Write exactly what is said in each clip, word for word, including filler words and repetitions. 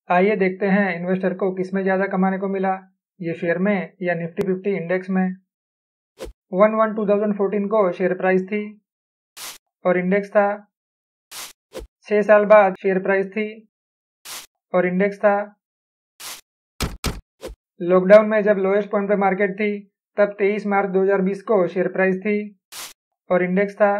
आइए देखते हैं इन्वेस्टर को किसमें ज़्यादा कमाने को मिला, ये शेयर में या निफ्टी फिफ्टी इंडेक्स में। One one two thousand fourteen को शेयर प्राइस थी और इंडेक्स था। छः साल बाद शेयर प्राइस थी और इंडेक्स था। लॉकडाउन में जब लोएस्ट पॉइंट पे मार्केट थी तब तेईस मार्च दो हज़ार बीस को शेयर प्राइस थी और इंडेक्स था।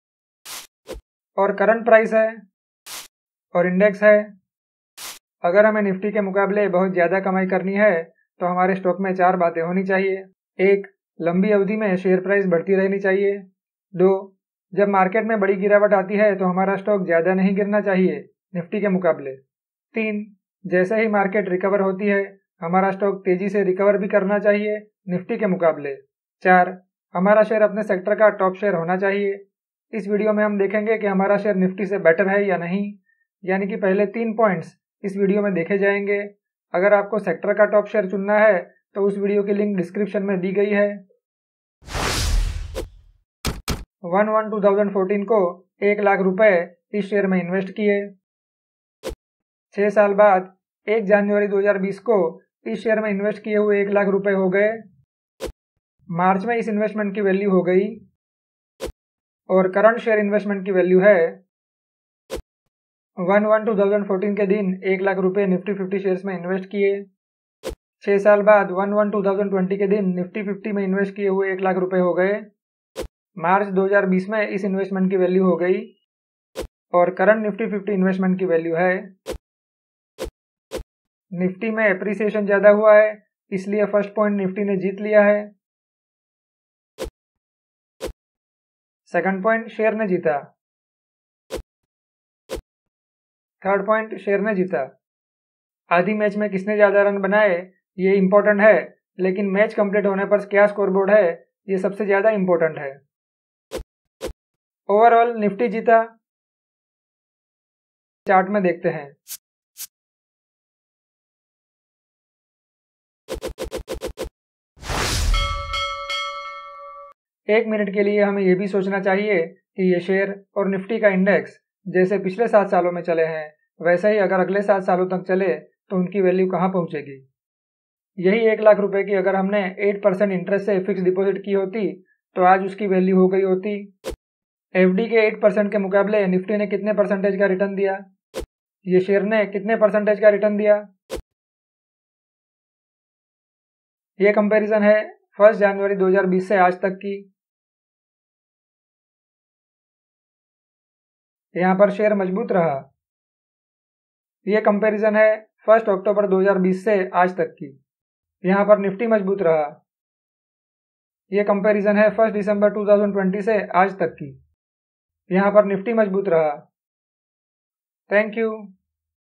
और करंट प्राइस है और इंडेक्स है। अगर हमें निफ्टी के मुकाबले बहुत ज़्यादा कमाई करनी है तो हमारे स्टॉक में चार बातें होनी चाहिए। एक, लंबी अवधि में शेयर प्राइस बढ़ती रहनी चाहिए। दो, जब मार्केट में बड़ी गिरावट आती है तो हमारा स्टॉक ज़्यादा नहीं गिरना चाहिए निफ्टी के मुकाबले। तीन, जैसे ही मार्केट रिकवर होती है हमारा स्टॉक तेजी से रिकवर भी करना चाहिए निफ्टी के मुकाबले। चार, हमारा शेयर अपने सेक्टर का टॉप शेयर होना चाहिए। इस वीडियो में हम देखेंगे कि हमारा शेयर निफ्टी से बेटर है या नहीं, यानी कि पहले तीन पॉइंट्स इस वीडियो में देखे जाएंगे। अगर आपको सेक्टर का टॉप शेयर चुनना है तो उस वीडियो की लिंक डिस्क्रिप्शन में दी गई है। One one two thousand fourteen को एक लाख रुपए इस शेयर में इन्वेस्ट किए। छः साल बाद एक जनवरी दो हज़ार बीस को इस शेयर में इन्वेस्ट किए हुए एक लाख रुपए हो गए। मार्च में इस इन्वेस्टमेंट की वैल्यू हो गई और करंट शेयर इन्वेस्टमेंट की वैल्यू है one one two thousand fourteen के दिन एक लाख रुपए निफ्टी फिफ्टी शेयर्स में इन्वेस्ट किए। छः साल बाद one one two thousand twenty के दिन निफ्टी फिफ्टी में इन्वेस्ट किए हुए एक लाख रुपए हो गए। मार्च दो हज़ार बीस में इस इन्वेस्टमेंट की वैल्यू हो गई और करंट निफ्टी फिफ्टी इन्वेस्टमेंट की वैल्यू है। निफ्टी में एप्रिसिएशन ज़्यादा हुआ है इसलिए फर्स्ट पॉइंट निफ्टी ने जीत लिया है। सेकंड पॉइंट शेयर ने जीता। थर्ड पॉइंट शेयर ने जीता। आधी मैच में किसने ज़्यादा रन बनाए ये इंपॉर्टेंट है, लेकिन मैच कंप्लीट होने पर क्या स्कोरबोर्ड है ये सबसे ज़्यादा इंपॉर्टेंट है। ओवरऑल निफ्टी जीता। चार्ट में देखते हैं। एक मिनट के लिए हमें यह भी सोचना चाहिए कि ये शेयर और निफ्टी का इंडेक्स जैसे पिछले सात सालों में चले हैं वैसे ही अगर अगले सात सालों तक चले तो उनकी वैल्यू कहाँ पहुँचेगी। यही एक लाख रुपए की अगर हमने एट परसेंट इंटरेस्ट से फिक्स डिपॉजिट की होती तो आज उसकी वैल्यू हो गई होती। एफडी के एट परसेंट के मुकाबले निफ्टी ने कितने परसेंटेज का रिटर्न दिया, ये शेयर ने कितने परसेंटेज का रिटर्न दिया। ये कंपैरिजन है फर्स्ट जनवरी दो हज़ार बीस से आज तक की। यहाँ पर शेयर मजबूत रहा। ये कंपैरिजन है फर्स्ट अक्टूबर दो हज़ार बीस से आज तक की। यहाँ पर निफ्टी मजबूत रहा। ये कंपैरिजन है फर्स्ट दिसंबर दो हज़ार बीस से आज तक की। यहाँ पर निफ्टी मजबूत रहा। Thank you.